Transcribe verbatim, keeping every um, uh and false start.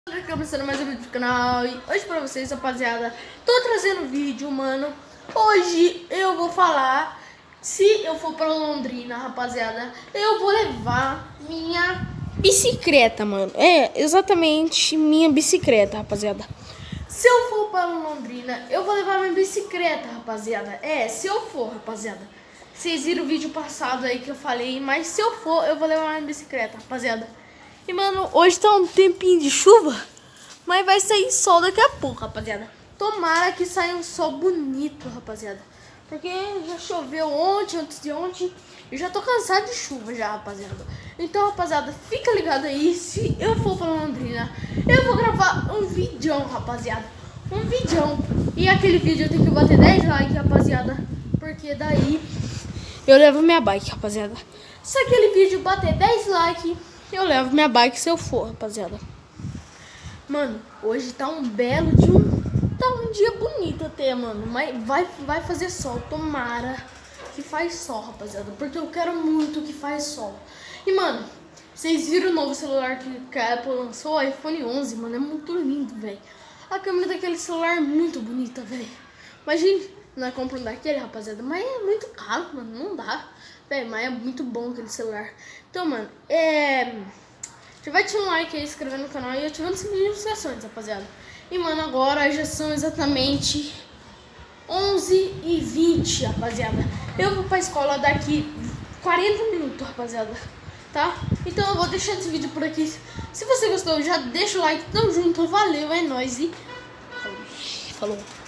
Começando mais um vídeo do canal e hoje pra vocês, rapaziada, tô trazendo vídeo, mano. Hoje eu vou falar, se eu for pra Londrina, rapaziada, eu vou levar minha bicicleta, mano. É, exatamente minha bicicleta, rapaziada. Se eu for pra Londrina, eu vou levar minha bicicleta, rapaziada. É, se eu for, rapaziada. Vocês viram o vídeo passado aí que eu falei, mas se eu for, eu vou levar minha bicicleta, rapaziada. E, mano, hoje tá um tempinho de chuva, mas vai sair sol daqui a pouco, rapaziada. Tomara que saia um sol bonito, rapaziada. Porque já choveu ontem, antes de ontem. Eu já tô cansado de chuva já, rapaziada. Então, rapaziada, fica ligado aí. Se eu for pra Londrina, eu vou gravar um vídeo, rapaziada. Um vídeo. E aquele vídeo eu tenho que bater dez likes, rapaziada. Porque daí eu levo minha bike, rapaziada. Se aquele vídeo bater dez likes, eu levo minha bike se eu for, rapaziada. Mano, hoje tá um belo dia, um, tá um dia bonito até, mano. Mas vai, vai fazer sol, tomara que faz sol, rapaziada. Porque eu quero muito que faz sol. E, mano, vocês viram o novo celular que a Apple lançou? O iPhone onze, mano, é muito lindo, velho. A câmera daquele celular é muito bonita, velho. Imagina, nós compramos daquele, rapaziada. Mas é muito caro, mano, não dá. Véi, mas é muito bom aquele celular. Então, mano, é... já vai te um like aí, se inscrever no canal e ativando as notificações, rapaziada. E, mano, agora já são exatamente onze e vinte, rapaziada. Eu vou pra escola daqui quarenta minutos, rapaziada. Tá? Então eu vou deixar esse vídeo por aqui. Se você gostou, já deixa o like. Tamo junto, valeu, é nóis e... Falou.